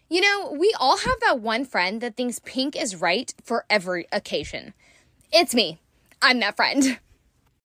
You know, we all have that one friend that thinks pink is right for every occasion. It's me. I'm that friend.